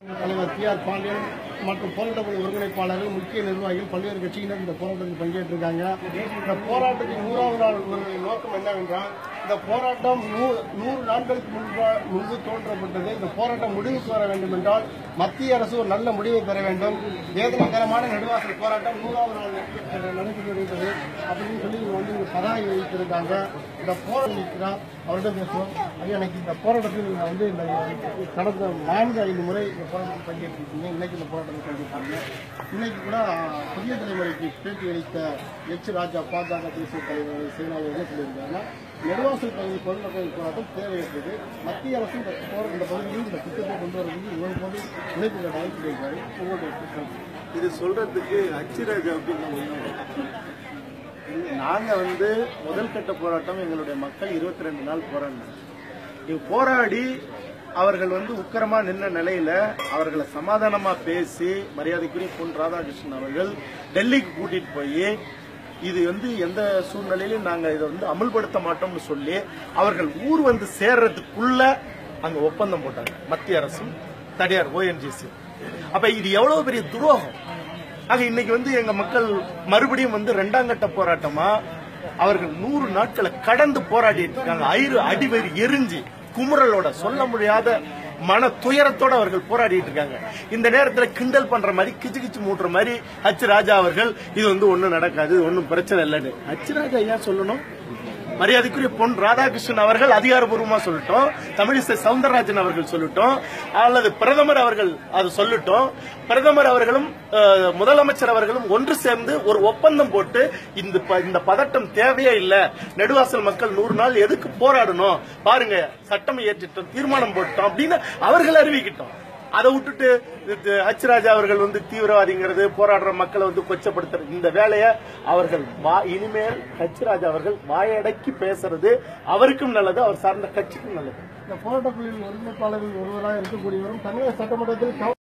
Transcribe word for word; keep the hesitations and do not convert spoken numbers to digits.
தலைவர் D R Pandian மற்றும் போராட்டக்குழு ஒருங்கிணைப்பாளர்கள், முக்கிய நிர்வாகிகள், பல்வேறு கட்சியினர் இந்த போராட்டத்தில் பங்கேற்றிருக்காங்க. இந்த போராட்டத்தின் நூறாவது நாள் ஒரு நோக்கம் என்னவென்றால், இந்த போராட்டம் நூறு நாட்களுக்கு முன்பு முன்பு தோன்றப்பட்டது. இந்த போராட்டம் முடிவுக்கு வர வேண்டும் என்றால் மத்திய அரசு ஒரு நல்ல முடிவை பெற வேண்டும். வேதனைகரமான நெடுவாசல் போராட்டம் நூறாவது நாள் நடைபெற்று வருகிறது அப்படின்னு சொல்லி வந்து இங்க பதாகை வைத்திருக்காங்க. இந்த போராட்டம் அவரிடம் பேசுவோம். ஐயா, இன்னைக்கு இந்த போராட்டத்தில் நீங்க வந்து இந்த கடந்த நான்கு ஐந்து முறை இந்த போராட்டத்தில் பங்கேற்றிருக்கீங்க. இன்னைக்கு இந்த போராட்டத்தில் பங்கேற்றாங்க. இன்னைக்கு கூட புதிய தலைமுறைக்கு பேட்டி அளித்த எச் ராஜா பாஜக தேசிய தலைவர் சேனாவை என்ன சொல்லியிருக்காங்கன்னா, நெடுவாசல் பகுதி பொதுமக்கள் போராட்டம் தேவையற்றது. மத்திய அரசு இந்த பகுதியில் இந்த திட்டத்தை கொண்டு வருவதற்கு இவ்வளவு போது உழைப்பு வாய்ப்பு இருக்காரு. உங்களுடைய இது சொல்றதுக்கு அச்சிராஜாவுக்கு நாங்க வந்து முதல் கட்ட போராட்டம் எங்களுடைய மக்கள் இருபத்தி ரெண்டு நாள் போராடினாங்க. போராடி அவர்கள் வந்து உக்கிரமா நின்ன நிலையில அவர்களை சமாதானமா பேசி மரியாதைக்குரிய பொன் ராதாகிருஷ்ணன் அவர்கள் டெல்லிக்கு கூட்டிட்டு போய் இது வந்து எந்த சூழ்நிலையிலும் நாங்க இதை வந்து அமல்படுத்த மாட்டோம்னு சொல்லி அவர்கள் ஊர் வந்து சேர்றதுக்குள்ள அங்க ஒப்பந்தம் போட்டாங்க மத்திய அரசும் தனியார் ஓஎன்ஜிசி. அப்ப இது எவ்வளவு பெரிய துரோகம். ஆக இன்னைக்கு வந்து எங்க மக்கள் மறுபடியும் வந்து இரண்டாம் கட்ட போராட்டமா அவர்கள் நூறு நாட்களை கடந்து போராடிட்டு இருக்காங்க. ஐரு அடிவரி எரிஞ்சு குமுறலோட சொல்ல முடியாத மன துயரத்தோட அவர்கள் போராடிட்டு இருக்காங்க. இந்த நேரத்தில் கிண்டல் பண்ற மாதிரி கிச்சு கிச்சு மூட்டுற மாதிரி ஹச் ராஜா அவர்கள் இது வந்து ஒண்ணும் நடக்காது, ஒன்னும் பிரச்சனை இல்லைன்னு ஹச் ராஜா ஏன் சொல்லணும்? மரியாதைக்குரிய பொன் ராதாகிருஷ்ணன் அவர்கள் அதிகாரப்பூர்வமா சொல்லட்டும், தமிழிசை சவுந்தரராஜன் அவர்கள் சொல்லட்டும், அல்லது பிரதமர் அவர்கள் அது சொல்லட்டும். பிரதமர் அவர்களும் முதலமைச்சர் அவர்களும் ஒன்று சேர்ந்து ஒரு ஒப்பந்தம் போட்டு இந்த இந்த பதட்டம் தேவையே இல்ல, நெடுவாசல் மக்கள் நூறு நாள் எதுக்கு போராடணும் பாருங்க, சட்டம் இயற்றிட்டோம், தீர்மானம் போட்டோம் அப்படின்னு அவர்கள் அறிவிக்கிட்டோம். அதை விட்டுட்டு ஹச் ராஜா அவர்கள் வந்து தீவிரவாதிங்கிறது, போராடுற மக்களை வந்து கொச்சப்படுத்துறது, இந்த வேலையை அவர்கள் இனிமேல் ஹச் ராஜா அவர்கள் வாயடக்கி பேசுறது அவருக்கும் நல்லது, அவர் சார்ந்த கட்சிக்கும் நல்லது. இந்த போராட்டக்குழுவின் ஒருங்கிணைப்பாளர்கள் ஒருவராக இருக்கக்கூடியவரும் தமிழக சட்டமன்றத்தில்